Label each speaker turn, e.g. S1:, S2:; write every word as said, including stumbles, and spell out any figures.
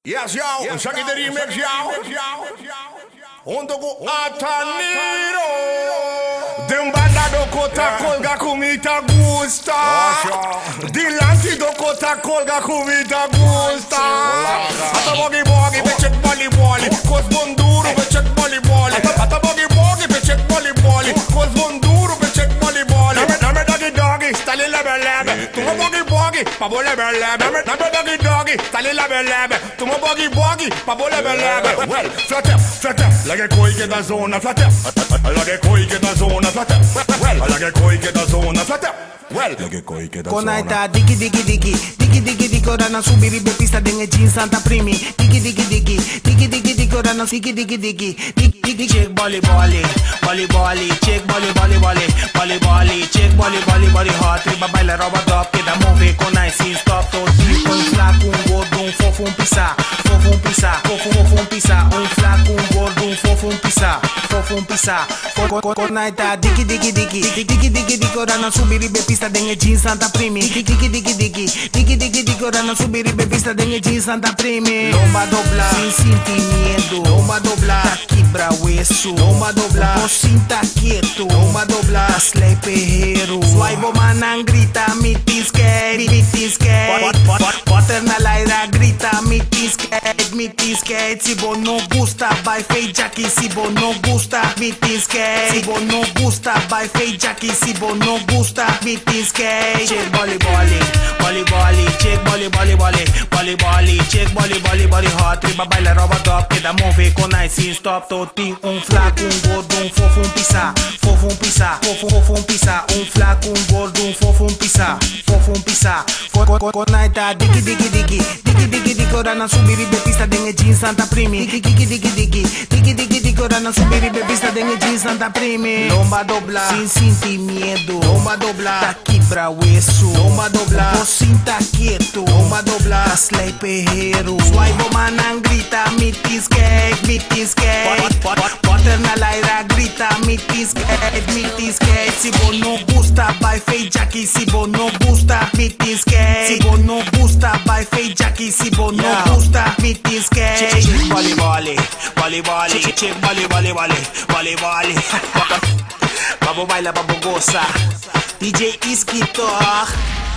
S1: Yes, yo, check it the remix, yo. Junto com Ataniro. Dembanda do kota kolga kumita gusta. Dilanti do kota kolga kumita gusta. Ata bogi bogi be check boli boli. Kos bonduro be check boli boli. Ata bogi bogi be check boli boli. Kos bonduro be check boli boli. Name doggy doggy, stali lebe lebe. Tumo bogi bogi, pabo lebe lebe. Name doggy doggy, stali lebe lebe. Tumo bogi bogi, pabo lebe lebe. Well, flat up, flat up. Like a koi che da zona, flat up. Like a koi che da zona, flat up. Well, like a koi che da zona, flat up. Well, like a koi che da zona.
S2: Konaita digi digi digi digi digi digi ora na subiri be pista denge jeans santa primi digi digi digi digi digi digi ora na digi digi digi digi digi check volley volley volley volley check volley volley volley volley volley check volley volley volley hot riba baila roba drop que da move con nice sin stop todo tipo um flaco um gordo um fofo um pisa fofo um pisa fofo fofo um pisa um flaco um gordo um fofo um pisa fofo um pisa konaita digi digi digi digi digi digi digi ora na subiri be pista denge jeans santa primi digi digi digi digi digi digi digi ora na subiri be pista denge jeans santa primi lomba dobla sin sentir medo lomba dobla tá quebra o eso lomba dobla no sinta quieto lomba dobla tá slay perreiro swaibo manan grita me tisquete me tisquete Potter na laira grita me tisquete me tisquete se bo não gusta vai feija que se bo não gusta me tisquete se bo não gusta vai feija que se bo não gusta me tisquete check volley volley volley volley check volley volley volley volley volley check volley volley volley hot riba baila roba top que da move com nice sin stop totinho um flaco um gordo um fofo um pisa fofo um pisa fofo fofo um pisa um flaco um gordo um fofo um pisa fofo um pisa konaita digi digi digi digi digi digi ora na subiri be pista denge jeans santa primi digi digi digi digi digi digi digi ora na subiri be pista denge jeans santa primi lomba dobla sin sentir medo lomba dobla tá quebra o eso lomba dobla no sinta quieto lomba dobla tá slay perreiro swaibo manan grita me tisquete me tisquete Potter na laira grita me tisquete me tisquete se bo não gusta vai feija que se bo não gusta me tisquete se bo não gusta vai feija que se bo não gusta me tisquete check volley volley volley volley check volley volley volley volley volley Babo baila, babo goza D J Iskitor